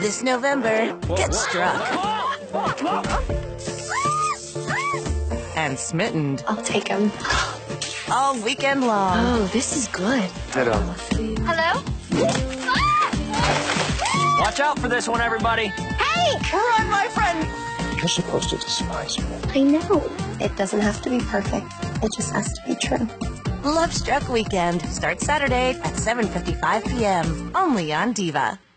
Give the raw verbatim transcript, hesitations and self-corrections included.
This November, get struck. And smitten. I'll take him. All weekend long. Oh, this is good. Hello. Hello? Watch out for this one, everybody. Hey! Run, my friend! You're supposed to despise me. I know. It doesn't have to be perfect. It just has to be true. Lovestruck Weekend starts Saturday at seven fifty-five p m Only on DIVA.